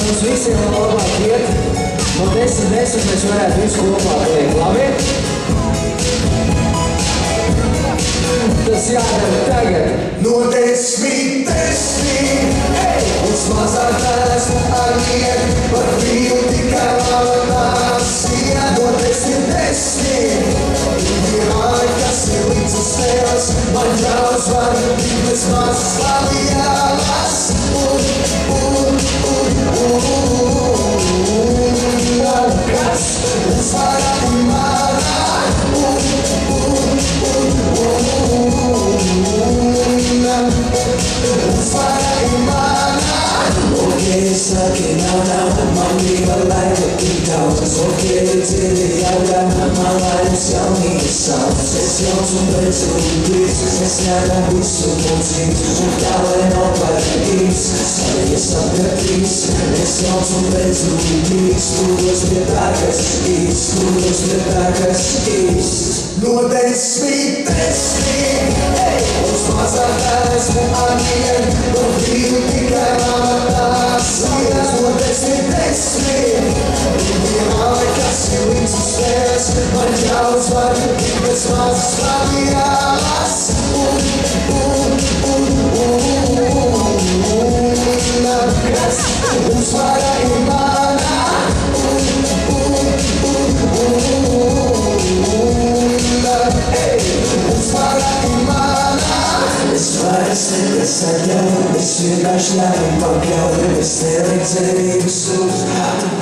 mums visiem vēl labāk iet. No 10 mēs varētu visu kopā paliek, labi? Tas jādara tagad. No 10, uz mazāk esmu ar mieru, par brīvu tikai laba nācija. No 10, vienmēr, kas ir līdz uz tevis, man ļaus varbūt bez mazas labījālas. Kas uzvarā manā, Saki now, man bija laika tik daudz. Dziedi jautā, man laiks jau nīsauts. Es jauc un bezrūpīgs, es nevaru visu mūcīt. Un tā lai nav patīks, savies apgatīs. Es jauc un bezrūpīgs, turos pie tā, kas īst. Turos pie tā, kas īst. No 10, uz mazāk esmu ar mieru, par brīvu tikai laba nācija. No 10, vienmēr, kas ir līdz uz tevis, man ļaus varbūt bez mazas labījālas. Kas uzvara ir manā, uzvara ir manā. Es vairs nesaļauju, es vienkārši ļauju pakļauju, es neliek cerību sūkt.